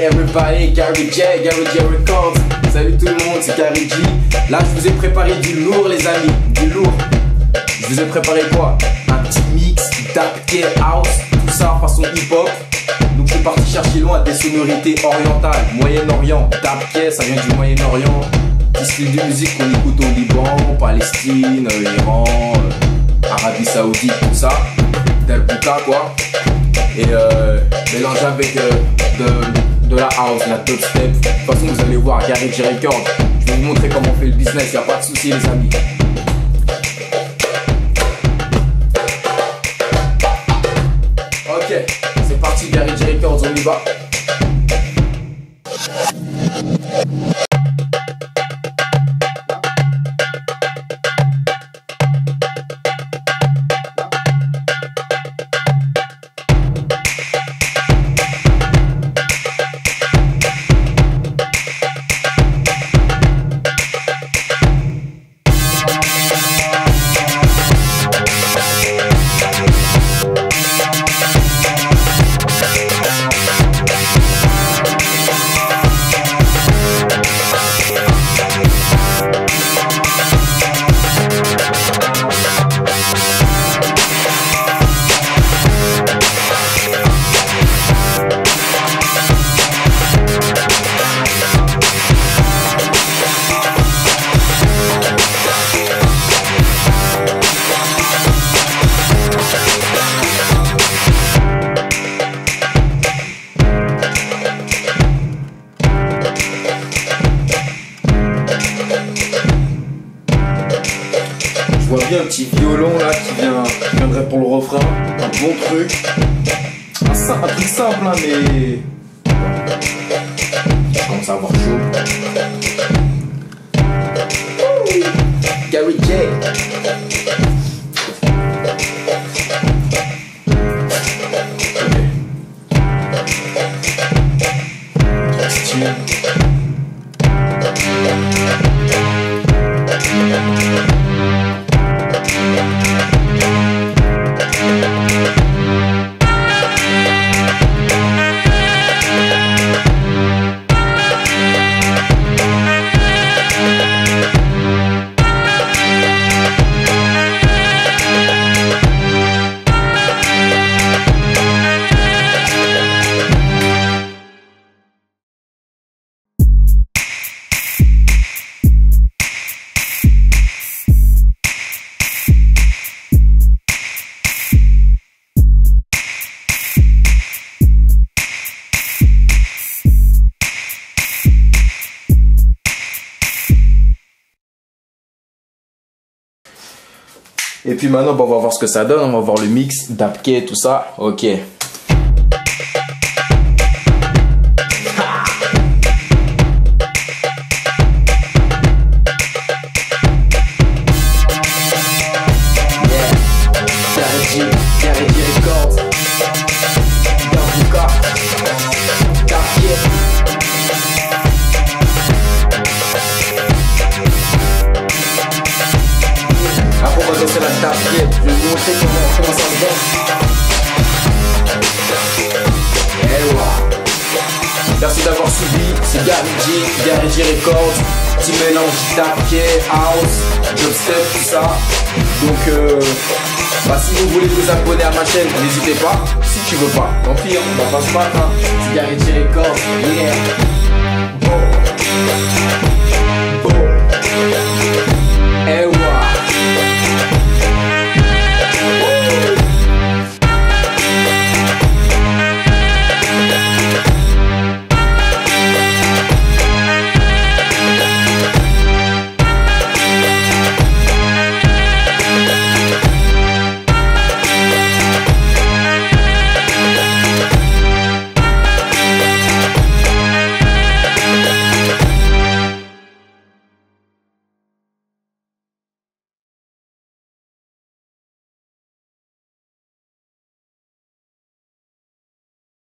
Hey everybody, Gary J Records. Salut tout le monde, c'est Gary J. Là je vous ai préparé du lourd les amis, du lourd. Je vous ai préparé quoi? Un petit mix, dapké, house, tout ça façon hip-hop. Donc je suis parti chercher loin des sonorités orientales, Moyen-Orient. Dapké, ça vient du Moyen-Orient. Petit style de musique qu'on écoute au Liban, Palestine, Iran, Arabie Saoudite, tout ça. Tel Bouka quoi. Et mélangé avec de la house, la dubstep. De toute façon vous allez voir Gary J Records. Je vais vous montrer comment on fait le business, y a pas de souci les amis. Ok, c'est parti Gary J Records, on y va. Je vois bien un petit violon là qui viendrait pour le refrain, un bon truc, un truc simple hein, mais je commence à avoir chaud. Gary J. Et puis maintenant, on va voir ce que ça donne. On va voir le mix, dapké, tout ça. Ok. Gary J Records. Bouka. Dapké. Après on va danser la dapké. Je vais vous montrer comment ça se danse. Et voilà. Merci d'avoir suivi. C'est Gary J Records. Petit mélange dapké, house, dubstep, tout ça. Donc si vous voulez vous abonner à ma chaîne, n'hésitez pas. Si tu veux pas, tant pis, on va pas se battre. C'est Gary J Records. Yeah. Bon.